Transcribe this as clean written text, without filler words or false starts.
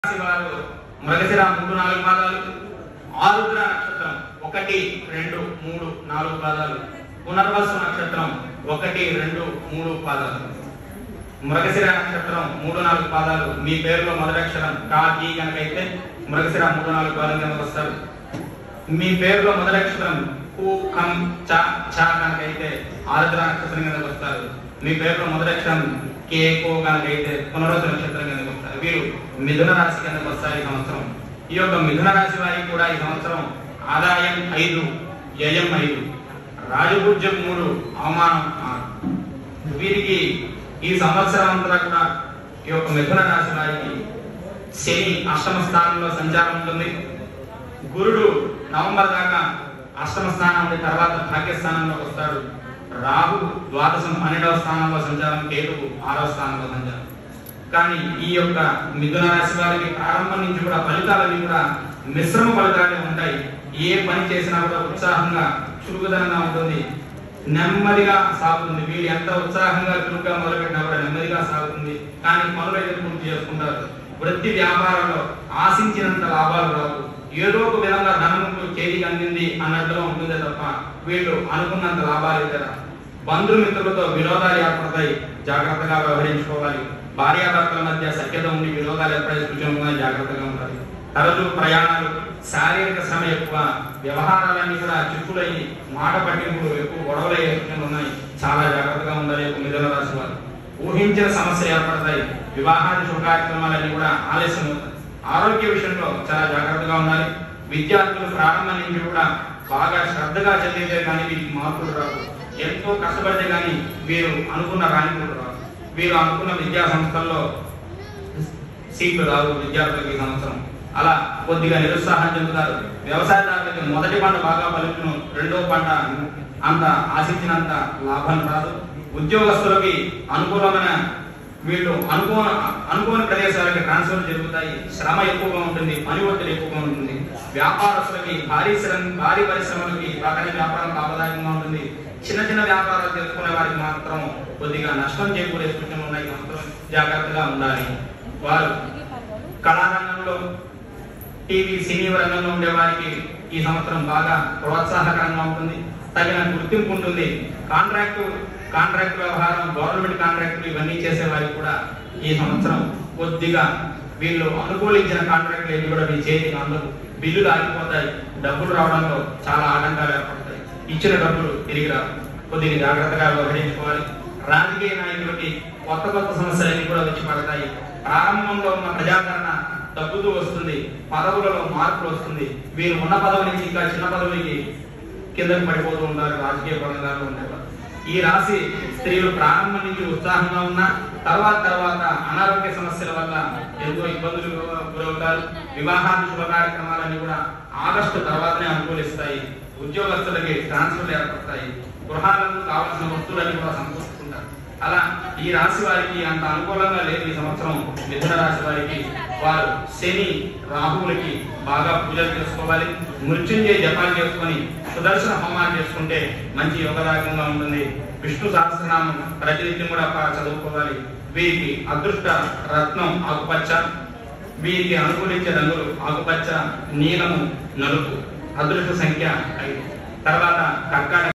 వారు మృగశిర 3-4 పాదాలు, ఆరుద్ర నక్షత్రం 1, 2, 3, 4 పాదాలు, పునర్వసు నక్షత్రం 1, 2, 3 పాదాలు. మృగశిర నక్షత్రం 3-4 పాదాలు. మీ పేరులో మొదటి అక్షరం కా కీ కనుకైతే మృగశిర 3-4 పాదాలు కిందకు వస్తారు. మీ పేరులో మొదటి అక్షరం కు కం చ చ కనుకైతే ఆరుద్ర నక్షత్రం కిందకు వస్తారు. మీ పేరులో మొదటి అక్షరం కే కో కనుకైతే పునర్వసు నక్షత్రం కిందకు వస్తారు. వీరు మిథున రాశి కిందకు వస్తారు ఈ సంవత్సరం. ఈ యొక్క మిథున రాశి వారికి కూడా ఈ సంవత్సరం ఆదాయం 5, వ్యయం 5, రాజపూజ్యం 3, అవమానం 6. వీరికి ఈ సంవత్సరం అంతా కూడా ఈ యొక్క మిథున రాశి వారికి శని అష్టమ స్థానంలో సంచారం ఉంటుంది. గురుడు నవంబర్ దాకా అష్టమ స్థానం నుండి తర్వాత భాగ్యస్థానంలోకి వస్తాడు. రాహు ద్వాదశం 12వ స్థానంలో సంచారం, కేతువు 6వ స్థానంలో సంచారం. కానీ ఈ యొక్క మిథున రాశి వారికి ప్రారంభం నుంచి కూడా ఫలితాలన్నీ కూడా మిశ్రమ ఫలితాలే ఉంటాయి. ఏ పని చేసినా కూడా ఉత్సాహంగా చురుకుదనంగా ఉంటుంది, నెమ్మదిగా సాగుతుంది. వీళ్ళు ఎంత ఉత్సాహంగా చురుగ్గా మొదలుపెట్టినా కూడా నెమ్మదిగా సాగుతుంది. కానీ పనులైతే పూర్తి చేసుకుంటారు. వృత్తి వ్యాపారంలో ఆశించినంత లాభాలు రావు. ఏదో ఒక విధంగా ధనముకు చేతికి అందింది అన్నట్టుగా ఉంటుందే తప్ప వీళ్ళు అనుకున్నంత లాభాలు అయితే రావు. బంధుమిత్రులతో విరోధాలు ఏర్పడతాయి, జాగ్రత్తగా వ్యవహరించుకోవాలి. భార్యాభర్తల మధ్య సఖ్యత ఉండి విరోధాలు ఏర్పడే సూచనగా జాగ్రత్తగా ఉండాలి. తరచూ ప్రయాణాలు, శారీరక శ్రమ ఎక్కువ, వ్యవహారాలన్నీ కూడా చిక్కులయ్యి మాట పట్టింపులు ఎక్కువ, గొడవలయ్యే సూచనలు ఉన్నాయి. చాలా జాగ్రత్తగా ఉండాలి. మిథున రాశి వారు ఊహించిన సమస్యలు ఏర్పడతాయి. వివాహాది శుభ కార్యక్రమాలన్నీ కూడా ఆలస్యం అవుతాయి. ఆరోగ్య విషయంలో చాలా జాగ్రత్తగా ఉండాలి. విద్యార్థులు ప్రారంభం నుంచి కూడా బాగా శ్రద్ధగా చదివితే కానీ వీరికి మార్పులు రావు. ఎంతో కష్టపడితే కానీ వీరు అనుకున్న ర్యాంకులు రావు. వీరు అనుకున్న విద్యా సంస్థల్లో సీట్లు రావు విద్యార్థులకి ఈ సంవత్సరం. అలా కొద్దిగా నిరుత్సాహం చెందుతారు. వ్యవసాయదారులకి మొదటి పంట బాగా ఫలించును, రెండవ పంట అంత ఆశించినంత లాభం రాదు. ఉద్యోగస్తులకి అనుకూలమైన వీళ్ళు అనుకోని ప్రదేశాలకి ట్రాన్స్ఫర్ జరుగుతాయి. శ్రమ ఎక్కువగా ఉంటుంది, పని ఒత్తిడి ఎక్కువగా ఉంటుంది. వ్యాపారస్తులకి భారీ పరిశ్రమలకి ప్రకటన వ్యాపారం లాభదాయకంగా ఉంటుంది. చిన్న చిన్న వ్యాపారాలు చేసుకునే వారికి మాత్రం కొద్దిగా నష్టం చేకూరే సూచనలు ఉన్నాయి. మాత్రం జాగ్రత్తగా ఉండాలి. వారు కళారంగంలో, టీవీ సినీ రంగంలో ఉండే వారికి ఈ సంవత్సరం బాగా ప్రోత్సాహకరంగా ఉంటుంది. తగిన గుర్తింపు ఉంటుంది. కాంట్రాక్ట్ వ్యవహారం, గవర్నమెంట్ కాంట్రాక్టులు ఇవన్నీ చేసే వారికి కూడా ఈ సంవత్సరం కొద్దిగా వీళ్ళు అనుకూలించిన కాంట్రాక్టులు ఏవి కూడా మీ చేతికి అందరు, బిల్లులు ఆగిపోతాయి. డబ్బులు రావడంలో చాలా ఆటంకాలు ఏర్పడతాయి. ఇచ్చిన డబ్బులు తిరిగి రావు. కొద్దిగా జాగ్రత్తగా వ్యవహరించుకోవాలి. రాజకీయ నాయకులకి కొత్త సమస్యలన్నీ కూడా వచ్చి పడతాయి. ప్రారంభంలో ఉన్న ప్రజాదరణ తగ్గుతూ వస్తుంది. పదవులలో మార్పులు వస్తుంది. వీరు ఉన్న పదవి నుంచి ఇంకా చిన్న పదవికి కిందకి పడిపోతూ ఉంటారు రాజకీయ పరంగా ఉండేవారు. ఈ రాశి స్త్రీలు ప్రారంభం నుంచి ఉత్సాహంగా ఉన్న తర్వాత అనారోగ్య సమస్యల వల్ల ఎంతో ఇబ్బందులు గురవుతారు. వివాహాది శుభ కార్యక్రమాలన్నీ కూడా ఆగస్టు తర్వాతనే అనుకూలిస్తాయి. ఉద్యోగస్తులకి ట్రాన్స్ఫర్లు ఏర్పడతాయి. గృహాలకు కావాల్సిన వస్తువులన్నీ కూడా సమకూర్చుకుంటారు. అలా ఈ రాశి వారికి అంత అనుకూలంగా లేదు ఈ సంవత్సరం. మిథున రాశి వారికి వారు శని రాహువులకి బాగా పూజలు చేసుకోవాలి. మృత్యుంజయ జపాలు చేసుకొని సుదర్శన హోమాలు చేసుకుంటే మంచి యోగదాయకంగా ఉంటుంది. విష్ణు సహస్రనామం ప్రతినిత్యం కూడా చదువుకోవాలి. వీరికి అదృష్ట రత్నం ఆకుపచ్చ. వీరికి అనుకూలించే రంగులు ఆకుపచ్చ, నీలము, నలుపు. అదృష్ట సంఖ్య 5. తర్వాత కర్కాటక